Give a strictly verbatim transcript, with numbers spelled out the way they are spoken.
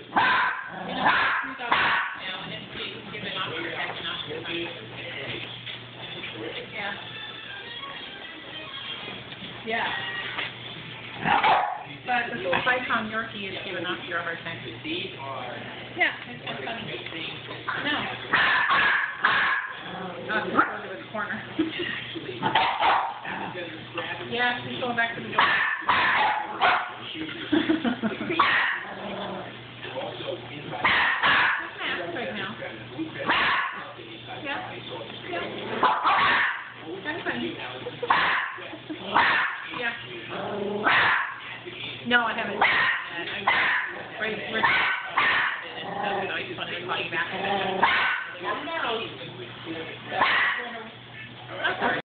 You know, he's up now, and it's he's giving off your protection off your time. Yeah. Yeah. But this little Python Yorkie is giving off your hard time. Yeah, it's kind of funny. No. Oh, he's going to his corner. Yeah, he's going back to the door. Right now. Yeah. Yeah. Kind of funny. Yeah. No, I haven't.